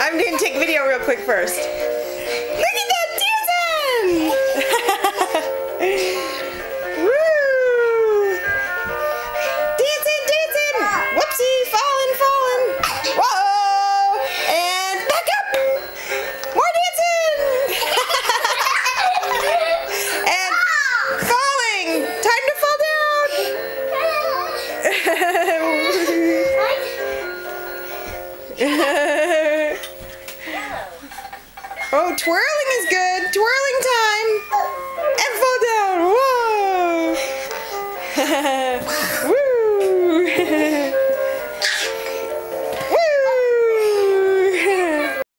I'm going to take video real quick first. Look at that dancing! Woo! Dancing, dancing! Whoopsie, falling, falling. Whoa! And back up! More dancing! And falling! Time to fall down! Oh, twirling!